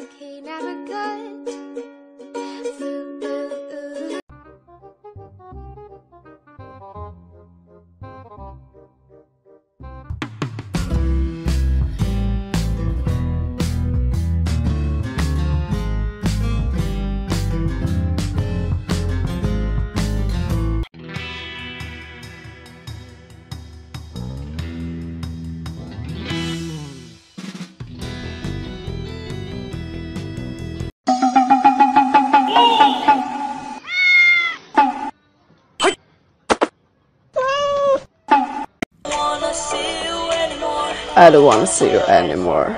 I don't want to see you anymore.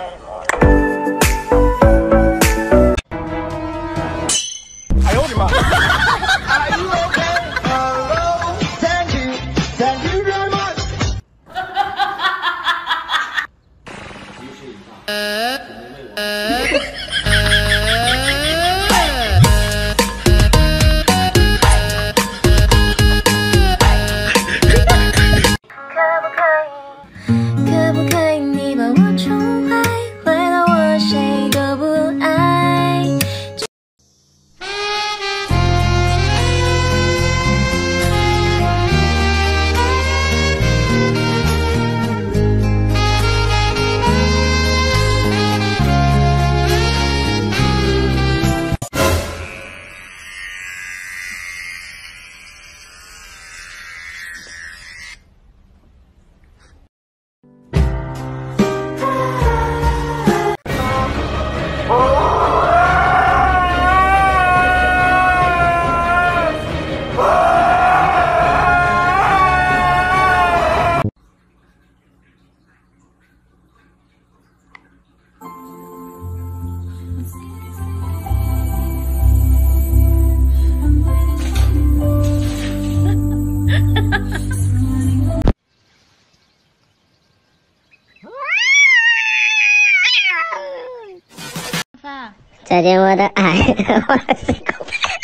发， 再见我的爱，我的心口。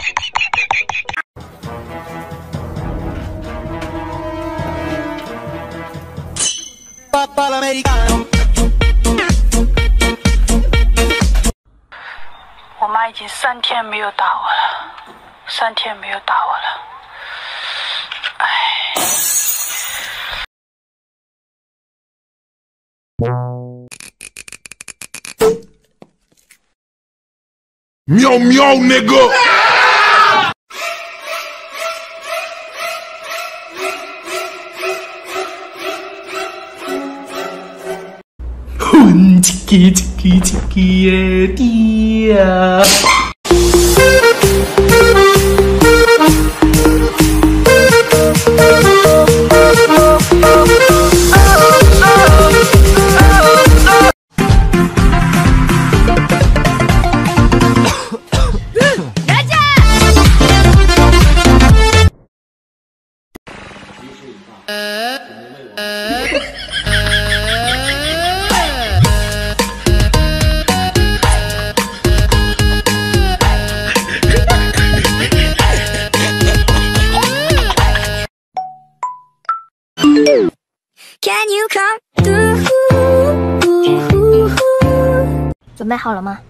我妈已经3天没有打我了，3天没有打我了，唉。 喵喵，那个。哼，叽叽叽叽叽爹呀！ Can you come through？ 准备好了吗？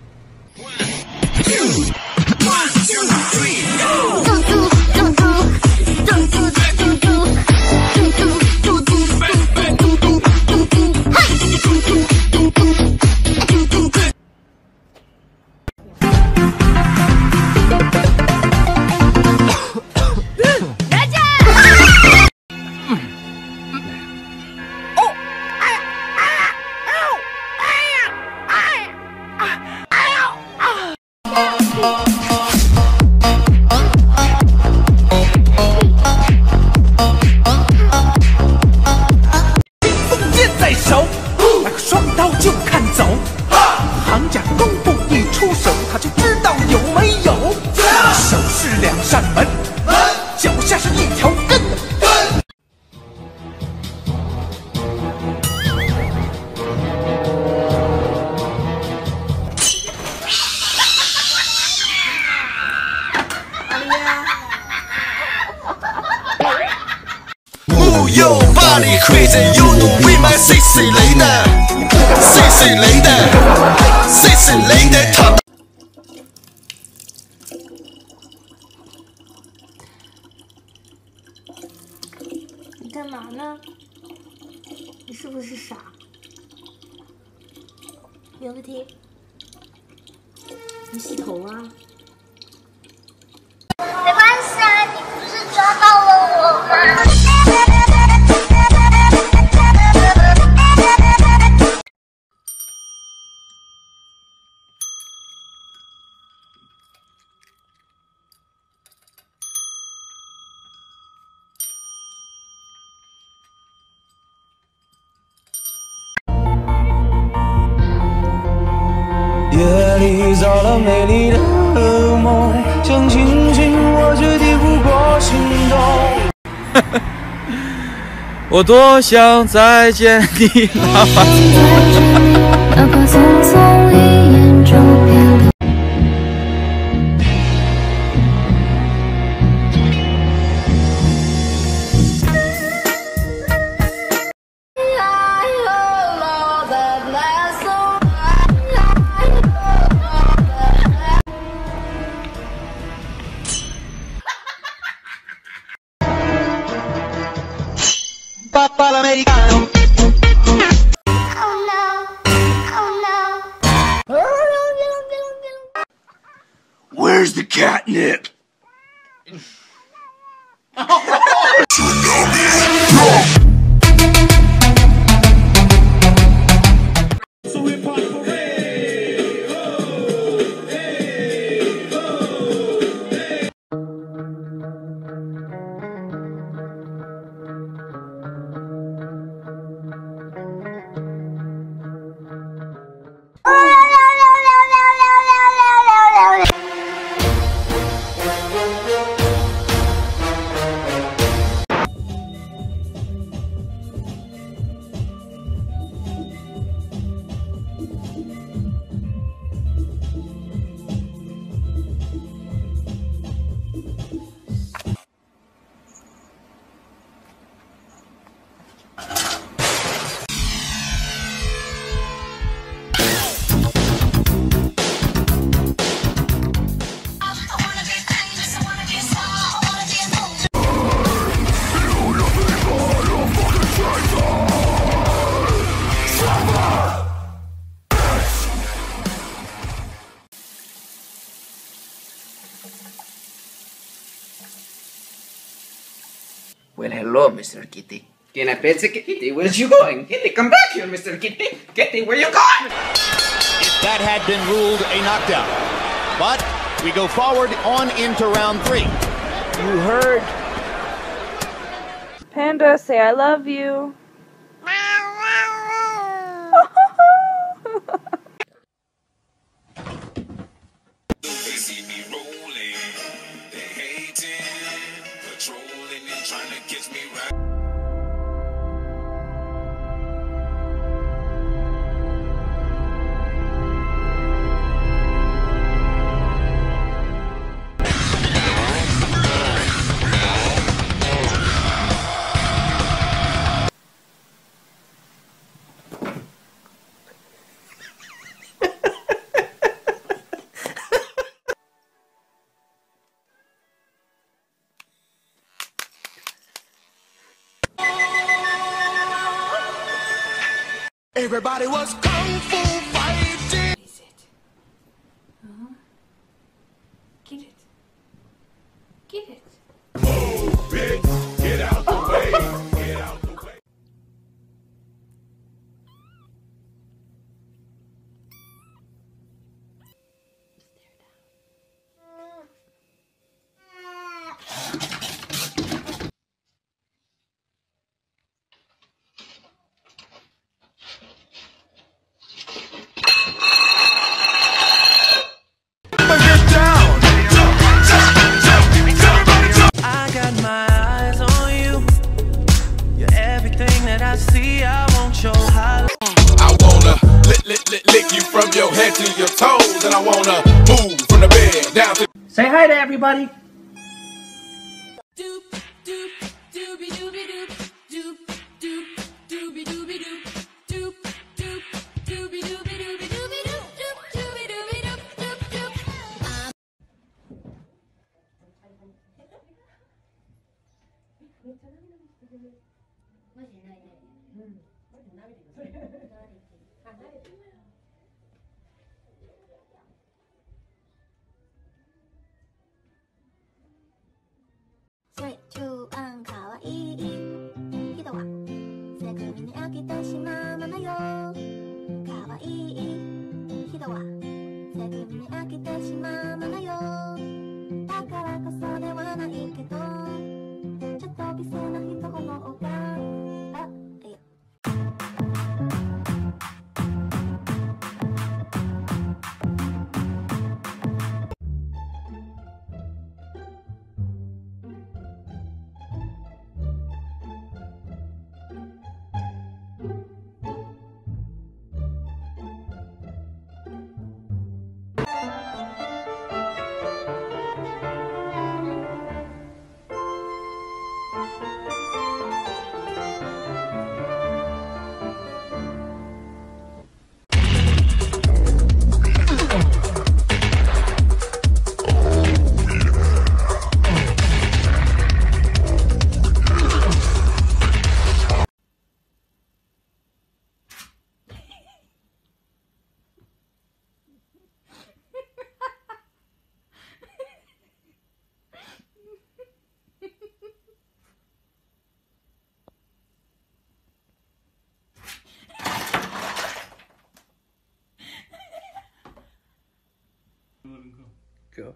行家功夫一出手，他就知道有没有。手是2扇门，脚下是1条根。 木有巴黎会在有怒为买谁谁雷的，谁谁雷的，谁谁雷的他。 你洗头啊？ 没关系啊，你不是抓到了我吗？ 夜里造了美丽的梦，想清醒我却抵不过心动。 我多想再见你，哪怕匆匆一眼就别离。 Where's the catnip? Well, hello, Mr. Kitty. Can I pet the kitty? Where's you going? Kitty, come back here, Mr. Kitty. Kitty, where you going? That had been ruled a knockdown. But we go forward on into round 3. You heard? Panda, say I love you. Everybody was kung fu fighting. Is it? Huh? Get it. Get it. Move it. Get out the way. Get out the way. Lick you from your head to your toes, and I wanna move from the bed down to. Say hi to everybody. すぐに飽きてしまうものよ。だからこそではないけど、ちょっと微細な人ほどがいや Go.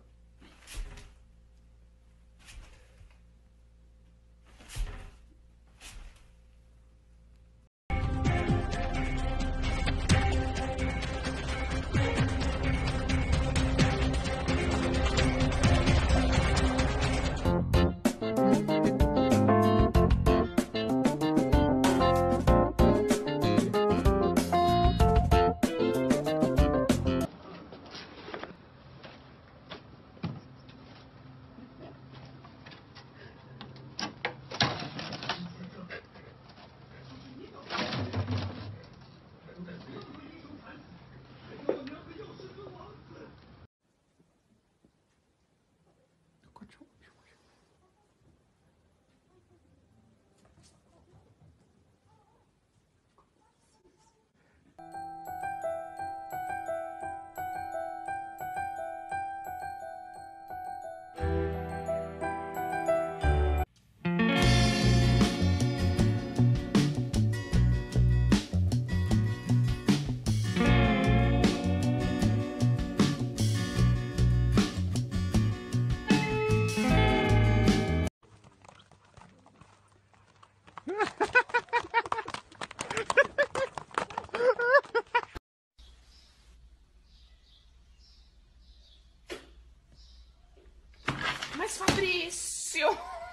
Mas Fabrício!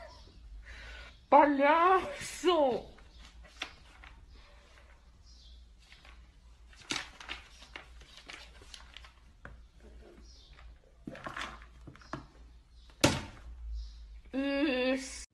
Palhaço! Isso!